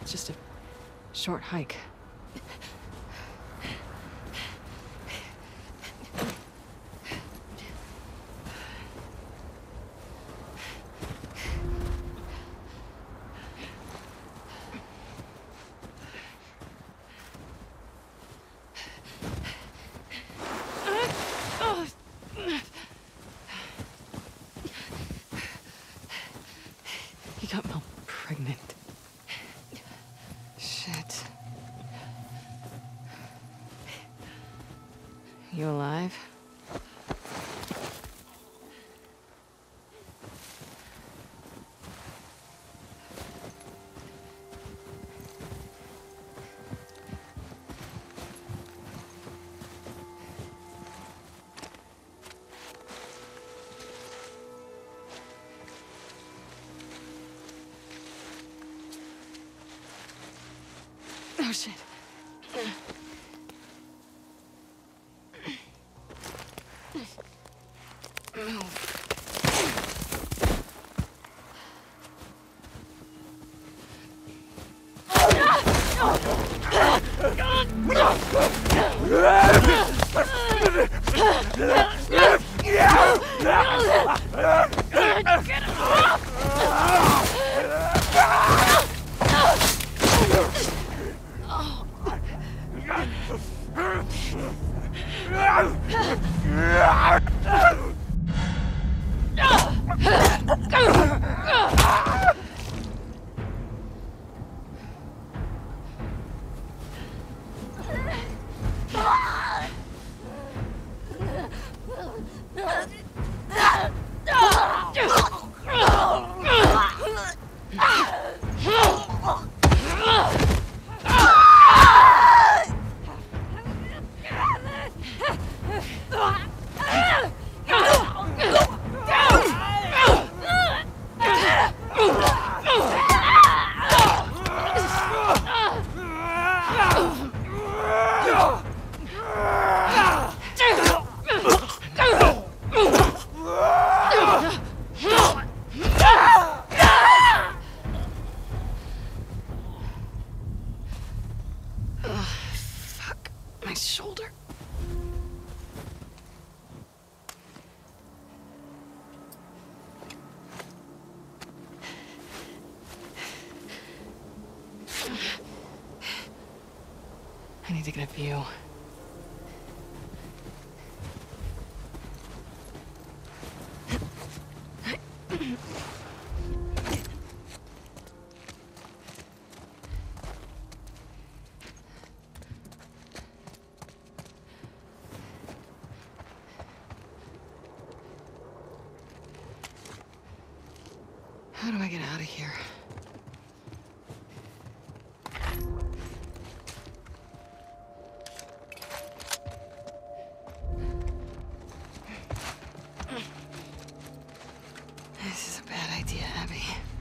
It's just a short hike. He got Mel pregnant. Shit. You alive? Oh, shit. Fuck. My shoulder. I need to get a view. How do I get out of here? This is a bad idea, Abby.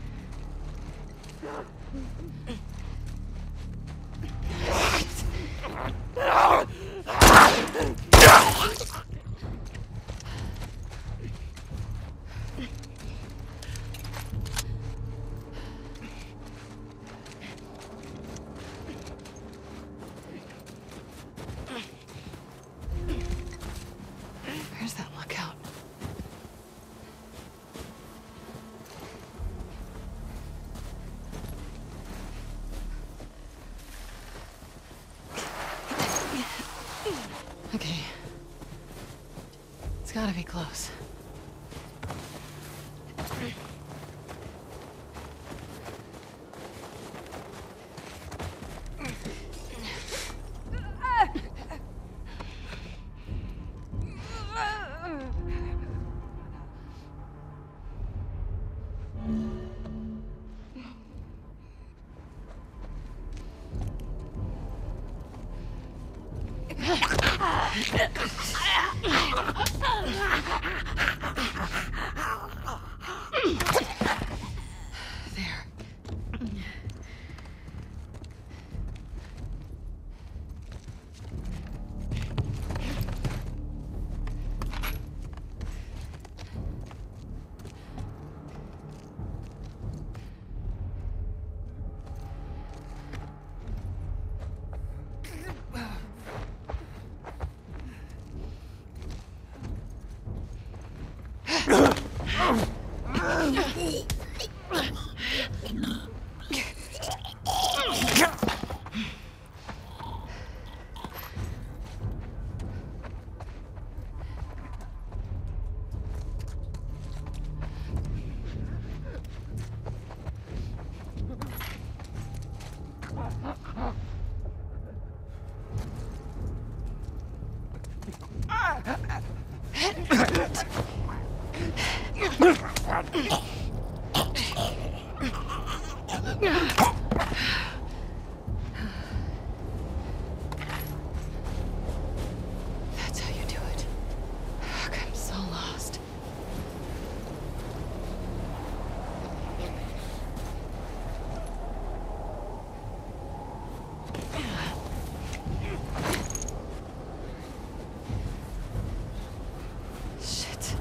Where's that lookout? Okay. It's gotta be close. There. That's how you do it. Fuck, I'm so lost. Shit.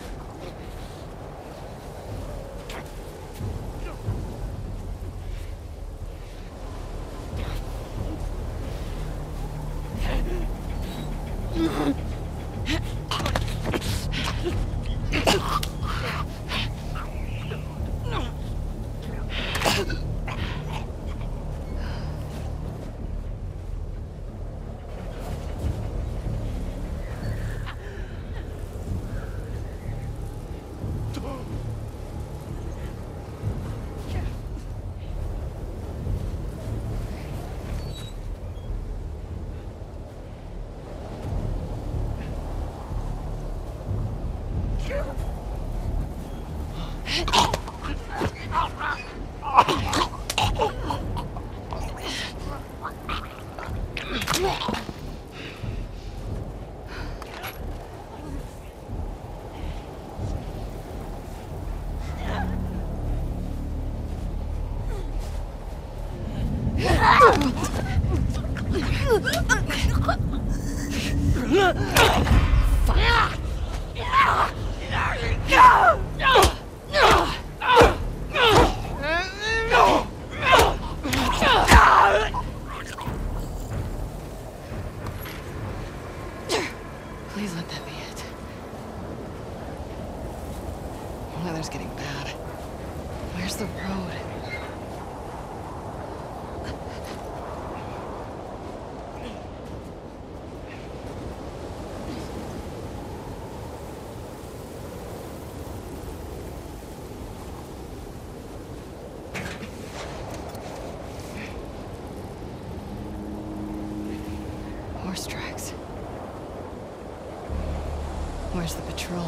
Please let that be it. The weather's getting bad. Where's the road? Horse tracks. Where's the patrol?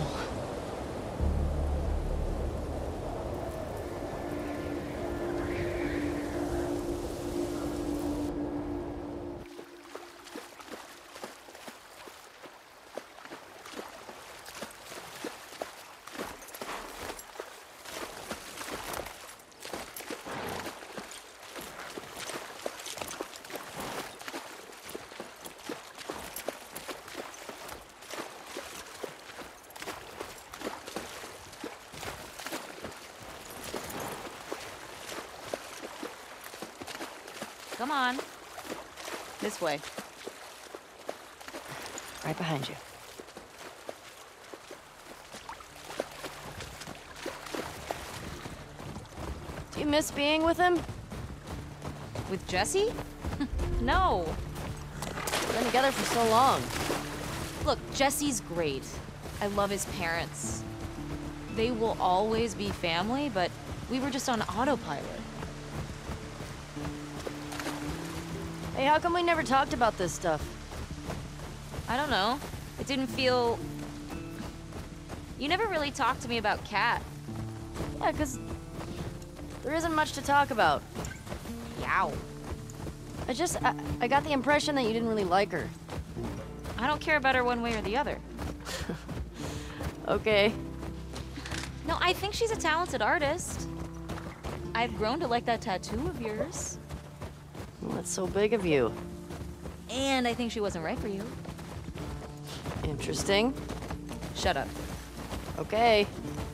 Come on. This way. Right behind you. Do you miss being with him? With Jesse? No. We've been together for so long. Look, Jesse's great. I love his parents. They will always be family, but we were just on autopilot. Hey, how come we never talked about this stuff? I don't know. It didn't feel... You never really talked to me about Kat. Yeah, 'cause there isn't much to talk about. Yow. I got the impression that you didn't really like her. I don't care about her one way or the other. Okay. No, I think she's a talented artist. I've grown to like that tattoo of yours. Well, that's so big of you. And I think she wasn't right for you. Interesting. Shut up. Okay.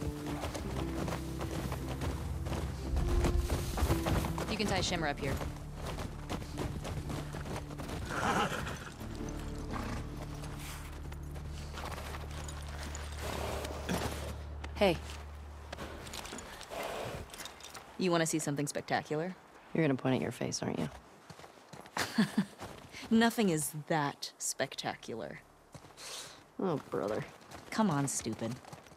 You can tie Shimmer up here. Hey. You want to see something spectacular? You're gonna point at your face, aren't you? Nothing is that spectacular. Oh, brother. Come on, stupid.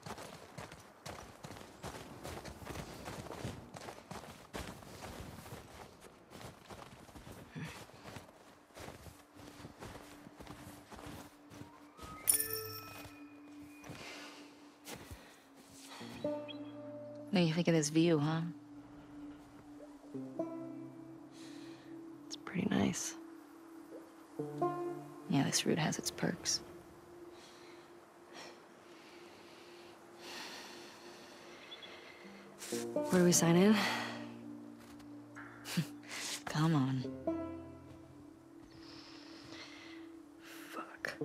What do you think of this view, huh? It's pretty nice. Yeah, this route has its perks. Where do we sign in? Come on. Fuck.